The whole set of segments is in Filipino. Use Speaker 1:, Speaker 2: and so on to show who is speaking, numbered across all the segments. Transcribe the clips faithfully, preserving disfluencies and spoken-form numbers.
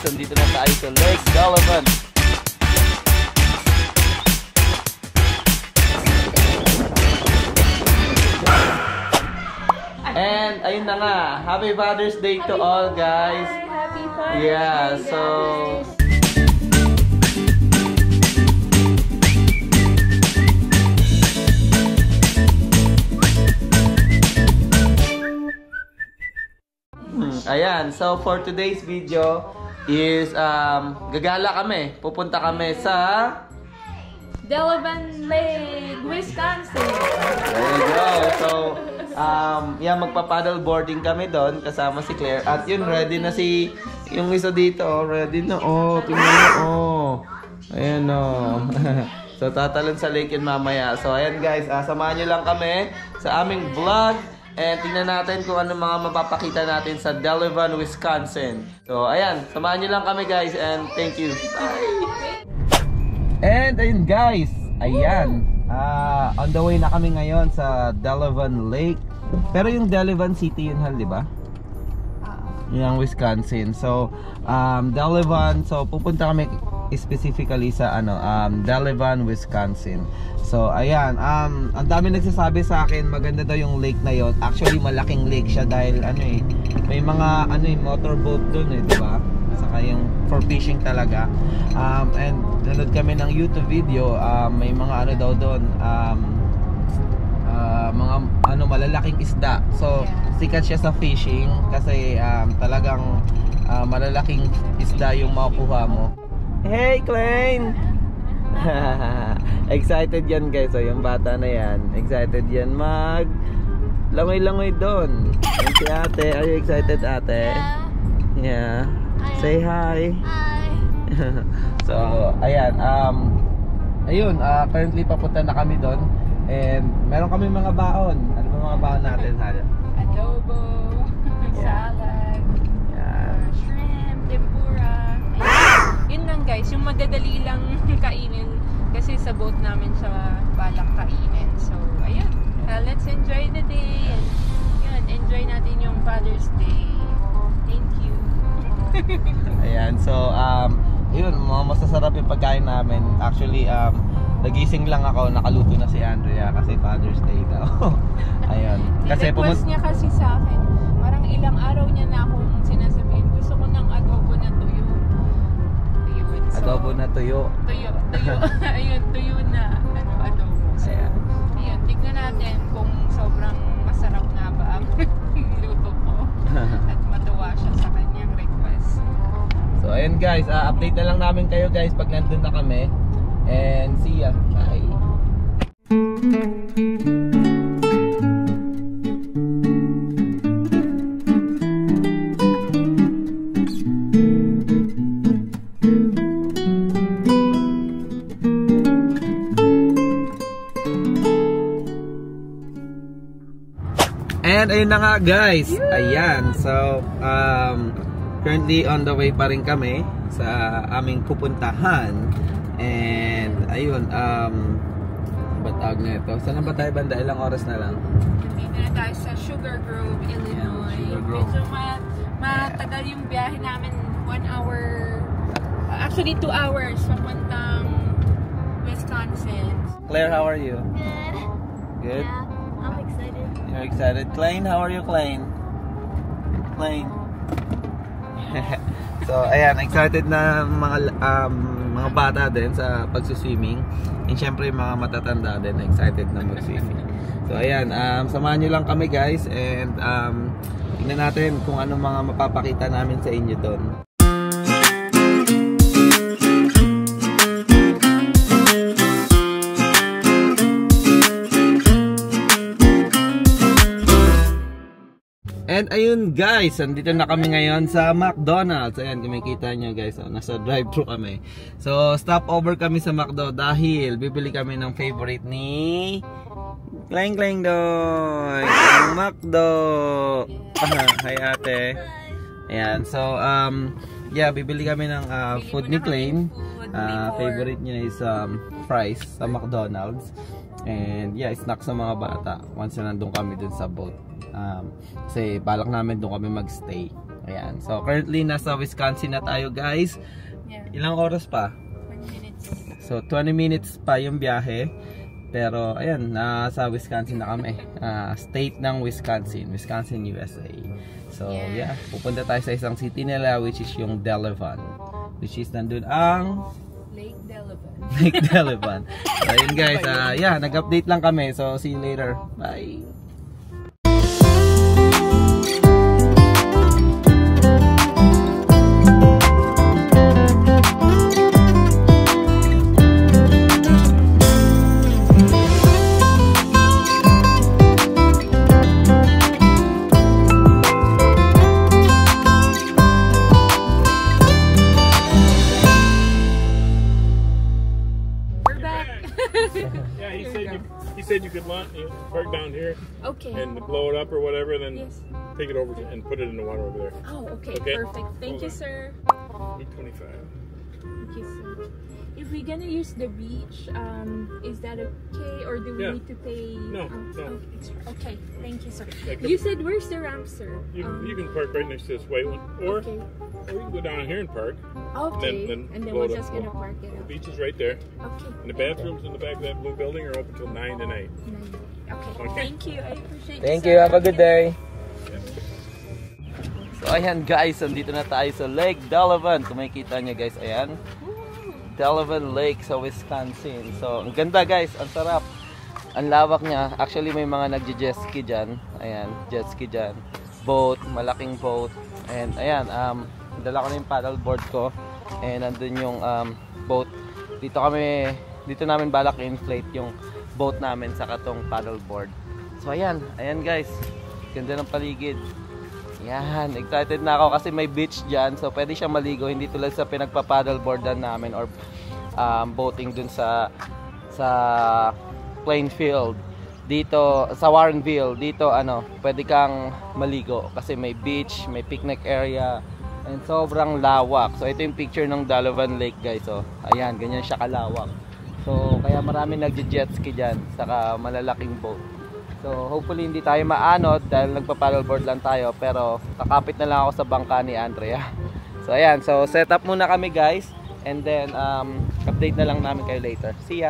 Speaker 1: nandito na tayo sa Lake Delavan. And ayun na nga, Happy Father's Day to all, guys.
Speaker 2: Happy Father's
Speaker 1: yeah,
Speaker 2: Day,
Speaker 1: so
Speaker 2: guys.
Speaker 1: Hmm, ayan, so for today's video is um, gagala kami. Pupunta kami sa
Speaker 2: Delavan Lake, Wisconsin.
Speaker 1: There you go. So, um, yeah, magpa-paddle boarding kami doon kasama si Claire. At yun, ready na si yung isa dito. Oh, ready na. Oh, tingnan mo. Oh. Ayan, oh. So, tatalon sa lake yun mamaya. So, ayan guys, uh, samahan nyo lang kami sa aming vlog. And tingnan natin kung ano mga mapapakita natin sa Delavan, Wisconsin. So, ayan, samahan nyo lang kami guys. And thank you. Bye! And ayun guys, ayan, uh, on the way na kami ngayon sa Delavan Lake. Pero yung Delavan City yun, Hal, di ba? Yung Wisconsin. So, um, Delavan, so pupunta kami specifically sa ano, um, Delavan, Wisconsin. So, ayan, um, ang dami nagsasabi sa akin, maganda daw yung lake na yon. Actually, malaking lake siya dahil ano eh, may mga ano eh, motorboat dun eh, di ba? Saka yung for fishing talaga. Um, and nanood kami ng YouTube video, um, may mga ano daw doon, um, uh, mga ano malalaking isda. So sikat siya sa fishing kasi um, talagang uh, malalaking isda yung makukuha mo. Hey Klein! Excited yan guys. So yung bata na yan, excited yan mag langoy-langoy doon. Yan si ate. Are you excited ate? Yeah. Say hi.
Speaker 2: Hi.
Speaker 1: So, ayan, um ayun, uh, currently papunta na kami doon. And meron kami mga baon. Ano ba mga baon natin, Hal?
Speaker 2: Adobo,
Speaker 1: Yeah.
Speaker 2: salad,
Speaker 1: Yeah.
Speaker 2: uh, shrimp, tempura. Ayun. Yun lang guys, yung madadali lang kainin kasi sa boat namin siya balak kainin. So, ayun. Uh, let's enjoy the day and yun, enjoy natin yung Father's Day. Thank you.
Speaker 1: Ayan, so um yun, mga masasarap yung pagkain namin. Actually, um nagising lang ako, nakaluto na si Andrea kasi Father's Day daw. Ayun. Kasi
Speaker 2: request niya kasi sa akin, parang ilang araw niya na akong sinasabihin, gusto ko ng adobo na tuyo. Ayun. So,
Speaker 1: adobo na tuyo.
Speaker 2: Tuyo, tuyo. Ayun, tuyo na ano, adobo. So,
Speaker 1: Ayan.
Speaker 2: ayun, tignan natin kung sobrang masarap nga ba ang luto ko. At matuwa siya sa kanyang request.
Speaker 1: So ayun guys, uh, update na lang namin kayo guys pag nandun na kami. And see ya. Bye. And ayun na nga guys. Ayan. So um currently on the way pa rin kami sa aming pupuntahan. And ayun, um batag na ito. Saan na ba tayo banda? Ilang oras na lang?
Speaker 2: Dito na tayo sa Sugar Grove, Illinois.
Speaker 1: Yeah, Sugar Grove.
Speaker 2: Medyo ma matagal yung biyahe namin. One hour, actually two hours papuntang Wisconsin.
Speaker 1: Claire, how are you?
Speaker 3: Good.
Speaker 1: Good?
Speaker 3: Yeah, I'm excited.
Speaker 1: You're excited? Klein, how are you, Klein? Klein. So, ayan, excited na mga um, mga bata din sa pagsuswimming. And syempre, mga matatanda din, excited na mag-swimming. So, ayan, um, samahan nyo lang kami guys. And um, tingnan natin kung anong mga mapapakita namin sa inyo doon. And ayun guys, andito na kami ngayon sa McDonald's. Ayan, kumikita nyo guys, oh, nasa drive-thru kami. So, stop over kami sa McDo dahil bibili kami ng favorite ni Klein Klein Doy, ang McDo. Hi ate. Ayan, so um yeah, bibili kami ng uh, food ni Klein. Uh, favorite niya is um, fries sa McDonald's. And yeah, snack sa mga bata once na nandun kami dun sa boat. Um, kasi balak namin doon kami magstay. Ayan. So, currently, nasa Wisconsin na tayo, guys.
Speaker 2: Yeah.
Speaker 1: Ilang oras pa?
Speaker 2: twenty minutes.
Speaker 1: So, twenty minutes pa yung biyahe. Pero, ayan, nasa Wisconsin na kami. Uh, state ng Wisconsin. Wisconsin, U S A. So, yeah. yeah. Pupunta tayo sa isang city nila, which is yung Delavan. Which is nandun ang...
Speaker 2: Lake Delavan.
Speaker 1: Lake Delavan. So, ayun guys. Uh, yeah, nag-update lang kami. So, see you later. Bye!
Speaker 3: Yeah, he said you, he said you could launch, you park down here
Speaker 2: Okay.
Speaker 3: and blow it up or whatever, then
Speaker 2: Yes.
Speaker 3: take it over to, and put it in the water over there.
Speaker 2: Oh, okay.
Speaker 3: Okay.
Speaker 2: Perfect. Thank you, sir.
Speaker 3: eight twenty-five.
Speaker 2: Thank you, sir. If we're gonna use the beach, um, is that okay, or do we
Speaker 3: Yeah.
Speaker 2: need to pay?
Speaker 3: No,
Speaker 2: um,
Speaker 3: no.
Speaker 2: Okay, extra? Okay, thank you, sir.
Speaker 3: Like the-
Speaker 2: You said where's the ramp, sir?
Speaker 3: You,
Speaker 2: Um,
Speaker 3: you can park right next to this white one, or,
Speaker 2: Okay.
Speaker 3: or you can go down here and park.
Speaker 2: Okay.
Speaker 3: then
Speaker 2: and then
Speaker 3: blow
Speaker 2: we're
Speaker 3: it up.
Speaker 2: just gonna park it
Speaker 3: The
Speaker 2: up.
Speaker 3: beach is right there,
Speaker 2: Okay.
Speaker 3: and the bathrooms in the back of that blue building are open till nine tonight.
Speaker 2: Okay.
Speaker 3: Okay.
Speaker 2: Thank you. I appreciate
Speaker 1: Thank
Speaker 2: sir.
Speaker 1: you. Have a good day. So, ayan guys. Nandito na tayo sa Lake Delavan. Kung makikita nyo guys, ayan. Delavan Lake sa Wisconsin. So, ang ganda guys. Ang sarap. Ang lawak niya. Actually, may mga nagje-jet ski dyan. Ayan, jet ski dyan. Boat, malaking boat. And ayan, um, dala ko na yung paddleboard ko. And nandun yung um, boat. Dito kami, dito namin balak inflate yung boat namin sa katong paddleboard. So, ayan. Ayan guys. Ganda ng paligid. Yan, excited na ako kasi may beach dyan. So, pwede siya maligo. Hindi tulad sa pinagpa-paddleboardan namin or um, boating dun sa sa Plainfield. Dito, sa Warrenville, dito, ano, pwede kang maligo kasi may beach, may picnic area, and sobrang lawak. So, ito yung picture ng Delavan Lake, guys. So, ayan, ganyan siya kalawak. So, kaya marami nagje-jet ski dyan, saka malalaking boat. So, hopefully hindi tayo maanod dahil nagpa-paddleboard lang tayo, pero kakapit na lang ako sa bangka ni Andrea. So, ayan. So, set up muna kami guys, and then um, update na lang namin kayo later. See ya!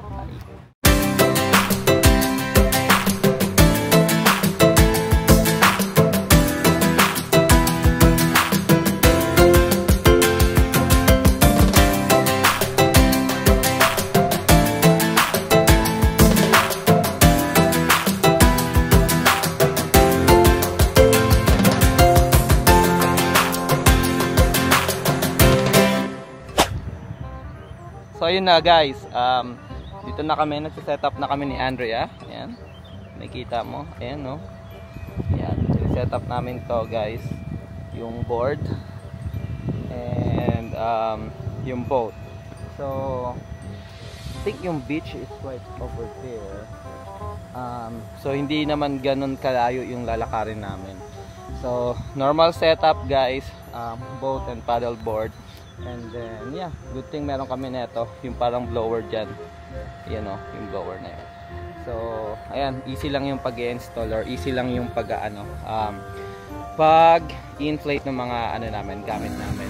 Speaker 1: So ayun na guys, um, dito na kami, nagsiset up na kami ni Andrea. Ayan, nakikita mo, ayan no. Ayan, set up namin to guys, yung board and um, yung boat. So I think yung beach is right over there. Um, so hindi naman ganun kalayo yung lalakarin namin. So normal setup guys, um, boat and paddle board. And then, yeah, good thing meron kami neto, yung parang blower dyan. Yan o, yung blower na yun. So, ayan, easy lang yung pag-i-install or easy lang yung pag-ano, um, pag-inflate ng mga ano namin, gamit namin.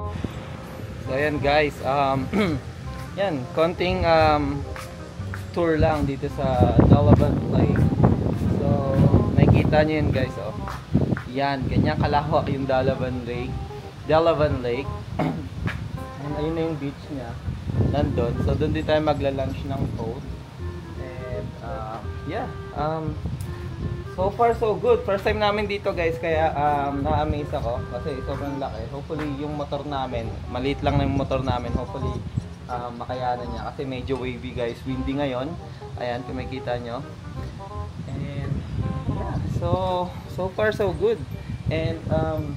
Speaker 1: So, ayan guys, um, yan, konting um, tour lang dito sa Delavan Lake. So, nakikita nyo yun guys, oh. Yan, ganyan kalawak yung Delavan Lake. Delavan Lake. And ayun na yung beach niya. Nandun. So, doon din tayo magla-lunch ng boat. And, uh, yeah. Um, so far, so good. First time namin dito, guys. Kaya, um, na-amaze ako. Kasi sobrang laki. Hopefully, yung motor namin, maliit lang na yung motor namin. Hopefully, um, makayanan niya. Kasi medyo wavy, guys. Windy ngayon. Ayan, kung makikita nyo. And, yeah. So, so far, so good. And, um,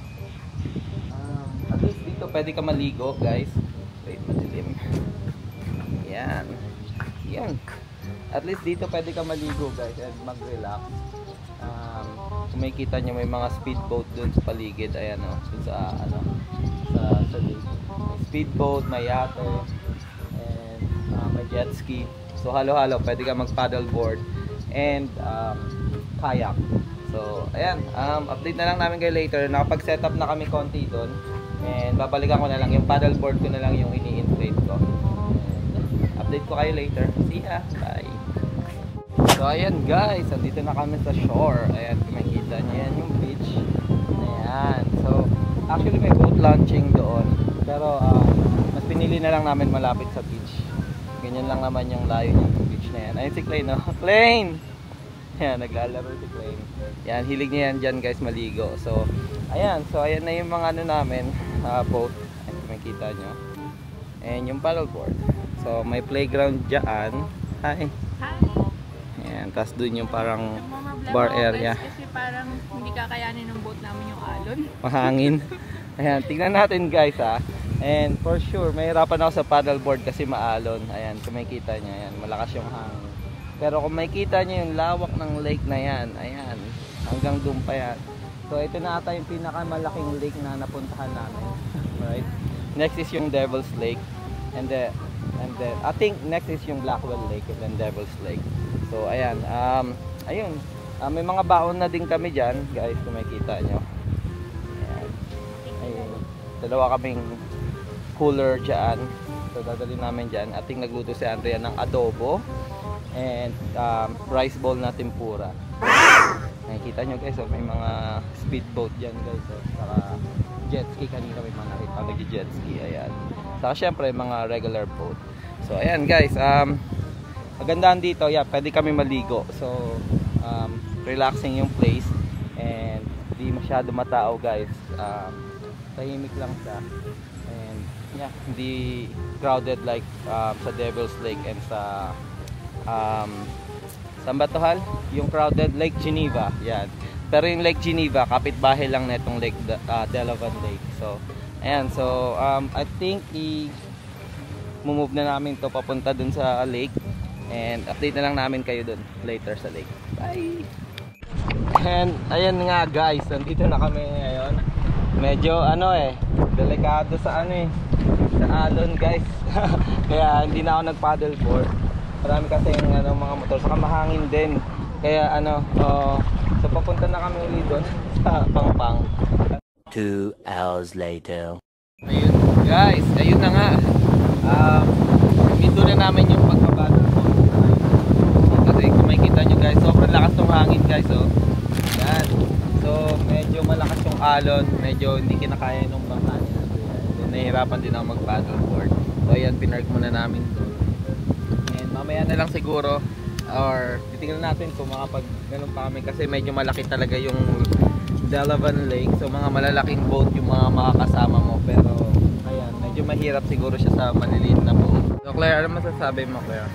Speaker 1: at least dito pwede ka maligo guys. Wait, madilim. Yan. Yan. At least dito pwede ka maligo guys and mag-relax. Um, kung makikita nyo may mga speedboat dun sa paligid. Ayan o. So, sa ano. Sa, sa lake. May speedboat, may yate. And uh, may jet ski. So halo-halo. Pwede ka mag-paddleboard. And um, kayak. So, ayan, um, update na lang namin kayo later. Nakapag-set up na kami konti doon. And babalikan ko na lang yung paddleboard ko na lang yung ini-inflate ko. And, update ko kayo later. See ya. Bye. So, ayan guys, andito na kami sa shore. Ayan, kung makikita niyo yan yung beach. Ayan. So, actually may boat launching doon. Pero, uh, mas pinili na lang namin malapit sa beach. Ganyan lang naman yung layo niya ng beach na yan. Ayun si Clay, no? Clay! Ayan, naglalaro si Clay. Ayan, hilig niya yan dyan guys, maligo. So, ayan. So, ayan na yung mga ano namin, uh, boat. Ayan, makikita nyo. And yung paddleboard. So, may playground dyan. Hi!
Speaker 2: Hi!
Speaker 1: Ayan, tapos dun yung parang
Speaker 2: Nagmamablog
Speaker 1: bar
Speaker 2: ako,
Speaker 1: area.
Speaker 2: guys, kasi parang hindi kakayanin ng boat namin yung alon.
Speaker 1: Mahangin. Ayan, tingnan natin guys ha. And for sure, mahirapan ako sa paddleboard kasi maalon. Ayan, kung makikita nyo, ayan, malakas yung hangin. Pero kung makikita nyo yung lawak ng lake na yan, ayan, hanggang doon pa yan. So ito na ata yung pinakamalaking lake na napuntahan namin. Right? Next is yung Devil's Lake. And then, and then, I think next is yung Blackwell Lake and then Devil's Lake. So ayan, um, ayun. Uh, may mga baon na din kami dyan, guys, kung makikita nyo. Ayan. Ayun. Dalawa kaming cooler dyan. So dadali namin dyan. Ating nagluto si Andrea ng adobo and um, rice bowl na tempura. Nakikita nyo guys, oh, may mga speedboat dyan guys. Oh. Saka jet ski, kanina may mga nakita nag-jet ski. Ayan. Saka syempre mga regular boat. So ayan guys, um, magandaan dito, yeah, pwede kami maligo. So um, relaxing yung place and di masyado matao guys. Um, tahimik lang siya. And yeah, hindi crowded like um, sa Devil's Lake and sa um, saan ba to, Hal? Yung crowded Lake Geneva. Yan. Pero yung Lake Geneva, kapitbahay lang na itong Lake uh, Delavan Lake. So, ayan. So, um, I think i move na namin to papunta dun sa lake. And update na lang namin kayo dun later sa lake. Bye! And ayan nga guys, nandito na kami ngayon. Medyo ano eh, delikado sa ano eh, sa alon guys. Kaya hindi na ako nag-paddleboard. Marami kasi yung ano, mga motor, saka mahangin din. Kaya ano, uh, so papunta na kami ulit doon sa Pangpang.
Speaker 4: Two hours later.
Speaker 1: Ayun guys, ayun na nga. Um, Minto na namin yung pagpapaddleboard. Kasi kung makikita nyo guys, sobrang lakas ng hangin guys. Oh. Yan. So medyo malakas yung alon, medyo hindi kinakaya nung bangka. So, nahihirapan din ako mag-paddleboard. So ayan, pinark muna namin doon. Mamaya na lang siguro or titingnan natin kung makapag ganun pa kami kasi medyo malaki talaga yung Delavan Lake. So mga malalaking boat yung mga makakasama mo, pero ayan, medyo mahirap siguro siya sa maliliit na boat. So Claire, ano masasabi mo, Claire?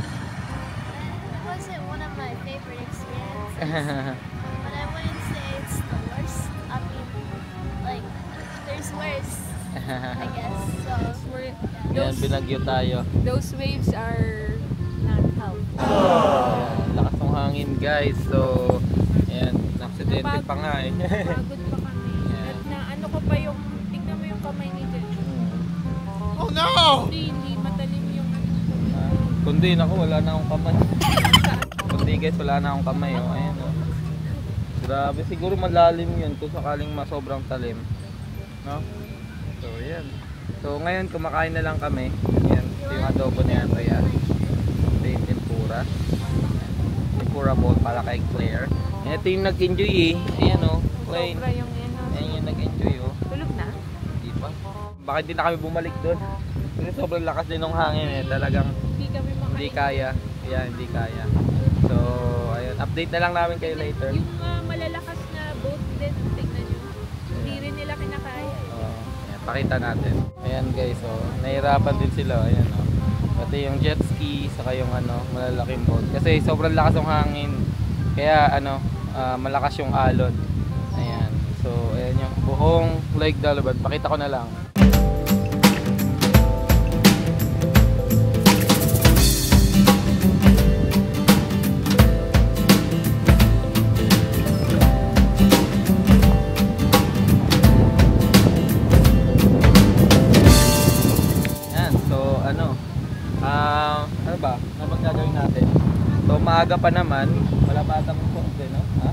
Speaker 5: It wasn't one of my favorite experiences, but I wouldn't say it's the worst. I mean, like, there's worse, I guess. So,
Speaker 2: We're,
Speaker 1: Ayan,
Speaker 2: those,
Speaker 1: binagyo tayo.
Speaker 2: those waves are not helpful.
Speaker 1: Ayan, lakas ng hangin guys. So ayan, naksidente pa nga eh.
Speaker 2: Pagod pa kami.
Speaker 1: Yeah.
Speaker 2: At na ano ko pa yung, tingnan mo yung kamay ni Jen.
Speaker 1: Oh no!
Speaker 2: Hindi, hindi matalim yung ano.
Speaker 1: Ah, kundi ako, wala na akong kamay. Kundi guys, wala na akong kamay. Oh. Ayan, oh. Grabe, siguro malalim yun kung sakaling masobrang talim. No? So ayan. So ngayon kumakain na lang kami. Ayan, ito yung adobo na yan. Ayan. Ito yung tempura. Tempura bowl para kay Claire. Ayan, ito yung nag-enjoy eh. Ayan o. Oh, Clay.
Speaker 2: Sobra yung ano.
Speaker 1: Ayan yung nag-enjoy oh.
Speaker 2: Tulog na?
Speaker 1: Hindi pa. Bakit di na kami bumalik doon? Kasi sobrang lakas din ng hangin eh. Talagang
Speaker 2: Hindi kami makain.
Speaker 1: hindi kaya. Ayan, hindi kaya. So, ayun. Update na lang namin kayo later.
Speaker 2: Yung uh, malalakas na boat din, tignan nyo. Hindi rin nila kinakaya.
Speaker 1: Oh, ayan, pakita natin. Ayan guys, oh, nahirapan din sila. Ayan, oh. Pati yung jet ski, saka yung ano, malalaking boat. Kasi sobrang lakas ng hangin. Kaya ano, uh, malakas yung alon. Ayan. So, ayan yung buong Lake Delavan. Pakita ko na lang. Ano ba? Ano bang gagawin natin? So maaga pa naman, wala pa atang punte, no? Ha?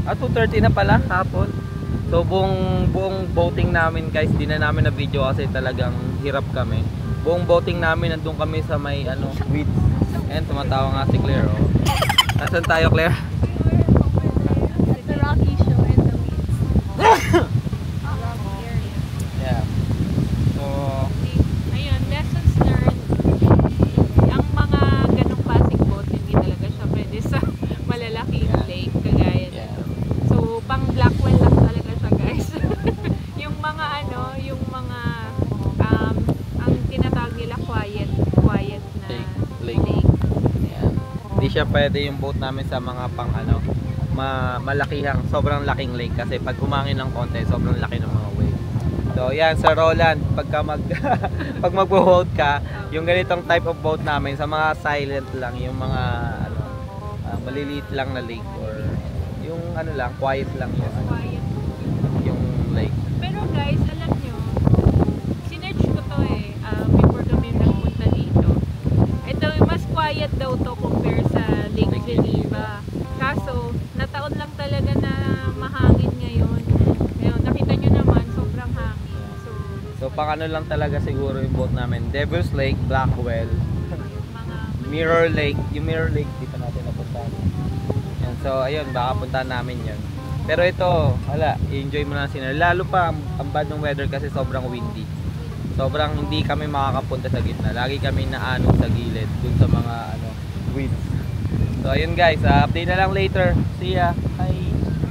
Speaker 1: Ah, two thirty na pala, hapon. So, buong, buong boating namin guys, di na namin na video kasi talagang hirap kami. Buong boating namin, nandun kami sa may ano, weeds. And tumatawa nga si Claire, oh. Nasaan tayo, Claire?
Speaker 5: The Rocky Show and the weeds. Rocky area.
Speaker 1: Yeah. So,
Speaker 2: Ayun, lessons learned. Ang mga ganong klaseng boat, hindi talaga siya pwede sa malalaking
Speaker 1: Yeah.
Speaker 2: lake, kagaya
Speaker 1: yeah.
Speaker 2: nito. So, pang Blackwell lang talaga siya, guys. Yung mga ano, yung mga um, ang tinatawag nila quiet, quiet na
Speaker 1: Lake. Lake. Yeah. Hindi siya pwede yung boat namin sa mga pang ano, ma malakihang, sobrang laking lake kasi pag humangin ng konti, sobrang laki ng mga wave. So, yan, sa Roland, pagka mag pag magbo-boat ka, yung ganitong type of boat namin, sa mga silent lang, yung mga ano, ah, maliliit lang na lake or yung ano lang, quiet lang yung ano,
Speaker 2: quiet.
Speaker 1: yung lake.
Speaker 2: Pero guys, alam nyo, sinerch ko to eh, um, before kami nagpunta dito. Ito, mas quiet daw to compare sa Lake
Speaker 1: Lake
Speaker 2: Geneva. Kaso, nataon lang talaga na mahangin ngayon. Ngayon, nakita nyo naman, sobrang hangin. So,
Speaker 1: So, pang ano lang talaga siguro yung boat namin, Devil's Lake, Blackwell,
Speaker 2: yung mga
Speaker 1: Mirror Lake, yung Mirror Lake dito natin napuntahan. Yan, so ayun, baka puntahan namin yun. Pero ito, wala, i-enjoy mo na scenery. Lalo pa ang, ang bad ng weather kasi sobrang windy. Sobrang hindi kami makakapunta sa gitna. Lagi kami naanong sa gilid dun sa mga ano, weeds. So ayun guys, uh, update na lang later. See ya. Bye.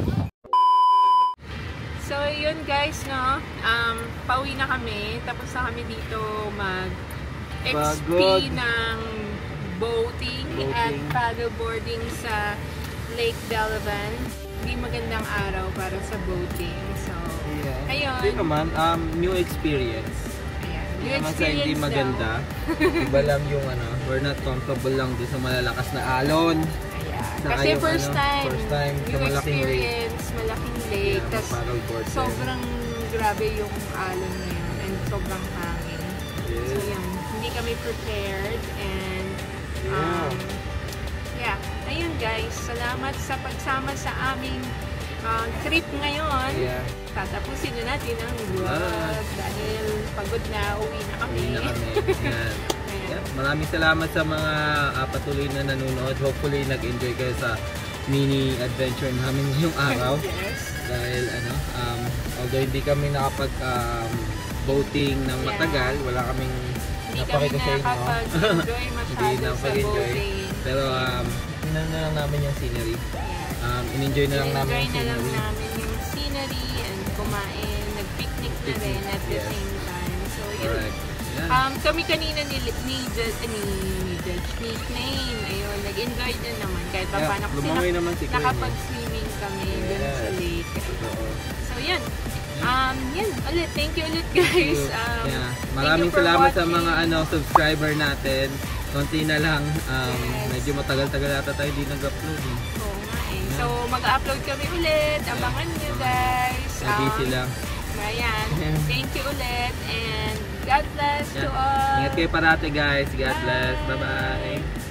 Speaker 2: So, yun guys, no? Um, pauwi na kami. Tapos na kami dito mag-X P
Speaker 1: Pagod.
Speaker 2: ng boating,
Speaker 1: Boating.
Speaker 2: at paddleboarding sa Lake Delavan. Hindi magandang araw para sa boating. So,
Speaker 1: Yeah.
Speaker 2: ayun.
Speaker 1: Ito naman, um, new experience.
Speaker 2: Ayan.
Speaker 1: Hindi
Speaker 2: New
Speaker 1: naman sa hindi
Speaker 2: experience
Speaker 1: maganda. Iba lang yung ano, we're not comfortable lang doon sa malalakas na alon.
Speaker 2: Ayan.
Speaker 1: Saka
Speaker 2: Kasi
Speaker 1: yung
Speaker 2: first
Speaker 1: ano,
Speaker 2: time,
Speaker 1: first time sa
Speaker 2: new
Speaker 1: malaking lake.
Speaker 2: experience, malaking lake.
Speaker 1: Yeah,
Speaker 2: tas
Speaker 1: paddleboard din.
Speaker 2: sobrang grabe yung alon na yun. And sobrang hangin. So,
Speaker 1: Yes.
Speaker 2: yun. Hindi kami prepared. And,
Speaker 1: Yeah.
Speaker 2: um, yeah. Ayun guys, salamat sa pagsama sa aming uh, trip ngayon.
Speaker 1: Yeah.
Speaker 2: Tatapusin na natin ang vlog
Speaker 1: Ah.
Speaker 2: dahil pagod na, uwi na kami.
Speaker 1: Uwi na kami. Yan.
Speaker 2: Ayan.
Speaker 1: Yeah. Maraming salamat sa mga uh, patuloy na nanonood. Hopefully nag-enjoy kayo sa mini adventure namin ngayong araw.
Speaker 2: Yes.
Speaker 1: Dahil ano, um, although hindi kami nakapag um, boating ng
Speaker 2: Yeah.
Speaker 1: matagal, wala kaming
Speaker 2: Hindi kami
Speaker 1: napakita sa inyo.
Speaker 2: nakapag-enjoy
Speaker 1: Hindi
Speaker 2: masyado sa
Speaker 1: nakapag-enjoy.
Speaker 2: boating.
Speaker 1: Pero um, tingnan na lang namin yung scenery.
Speaker 2: Yeah.
Speaker 1: Um, in-enjoy na lang namin
Speaker 2: Enjoy
Speaker 1: yung
Speaker 2: na lang
Speaker 1: scenery.
Speaker 2: namin yung scenery and kumain, nag-picnic na rin at the
Speaker 1: Yes.
Speaker 2: same time. So, yun.
Speaker 1: Correct. Yeah.
Speaker 2: Um, kami kanina ni, ni, Judge, ni, ni Judge, ni Claine, ayun, nag-enjoy din naman kahit pa
Speaker 1: Yeah,
Speaker 2: paano kasi
Speaker 1: lumangoy
Speaker 2: nak-
Speaker 1: naman si Claine,
Speaker 2: nakapag-swimming kami dun
Speaker 1: Yes.
Speaker 2: sa lake.
Speaker 1: Totoo.
Speaker 2: So, yun. Um, yun, ulit, thank you ulit guys. Um,
Speaker 1: Yeah.
Speaker 2: thank
Speaker 1: Maraming
Speaker 2: you for
Speaker 1: salamat sa
Speaker 2: watching.
Speaker 1: mga ano subscriber natin. Konti na lang. Um,
Speaker 2: Yes.
Speaker 1: Medyo matagal-tagal ata tayo di nag-upload. Eh.
Speaker 2: Oo nga eh. So, mag-upload kami ulit. Abangan nyo guys.
Speaker 1: Uh, busy lang.
Speaker 2: Ayan. Thank you ulit. And God bless to
Speaker 1: Yeah.
Speaker 2: all.
Speaker 1: Ingat kayo parati guys. God bless. Bye-bye.